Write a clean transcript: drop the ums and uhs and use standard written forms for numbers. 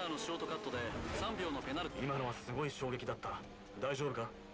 ーのショートカットで3秒のペナルティ。 今のはすごい衝撃だった。大丈夫か？